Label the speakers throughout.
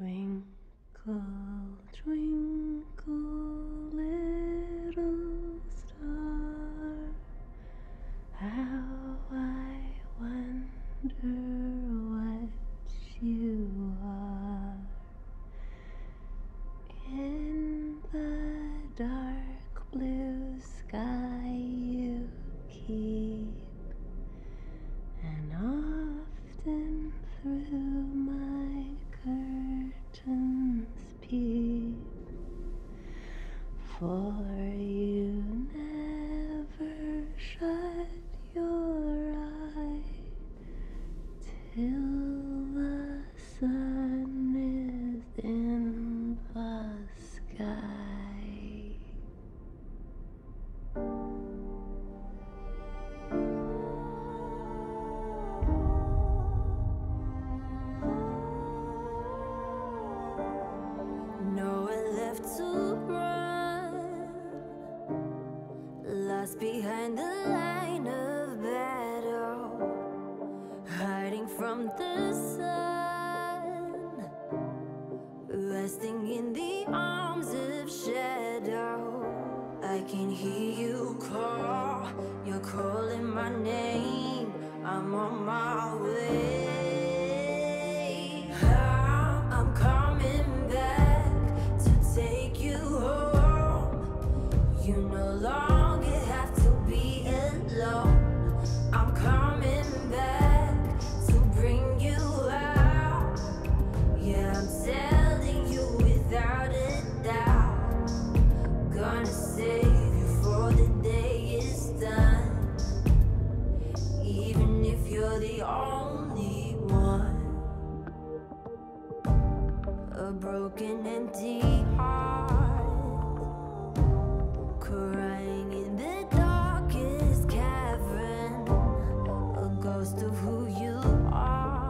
Speaker 1: Twinkle, twinkle, little star, how I wonder what you are. In the dark blue sky you keep, and often through my curtains peep, for you never shut your eye till the sun is in the sky.
Speaker 2: Nowhere left to run, lost behind the line of battle, hiding from the sun, resting in the arms of shadow. I can hear you call, you're calling my name, I'm on my way. I'm coming back to take you home. You no longer have to be alone. I'm coming back to bring you out. Yeah, I'm telling you without a doubt. Gonna save you before the day is done, even if you're the only one. A broken, empty heart, crying in the darkest cavern, a ghost of who you are,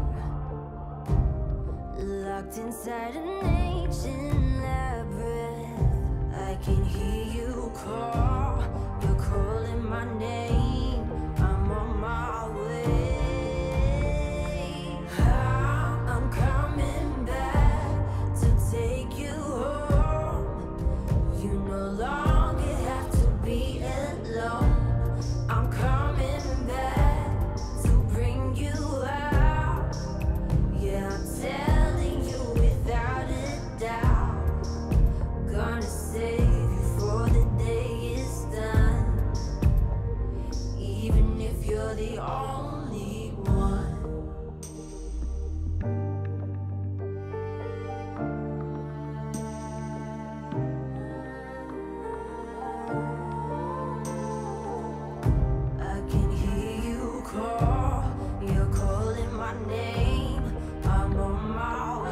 Speaker 2: locked inside an ancient labyrinth. I can hear you call, you're calling my name, I'm on my way. I'm coming back to take you home. You no longer have to be alone. I'm coming back to bring you out. Yeah, I'm telling you without a doubt. Gonna save you before the day is done, even if you're the only one. I can hear you call, you're calling my name, I'm on my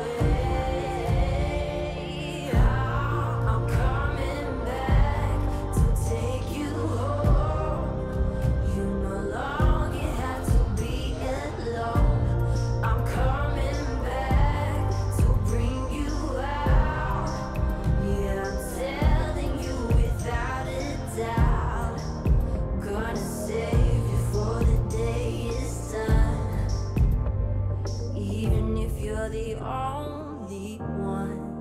Speaker 2: way. I'm coming back to take you home. You no longer have to be alone. I'm coming back to bring you out. Yeah, I'm telling you without a doubt. Gonna save you before the day is done, even if you're the only one.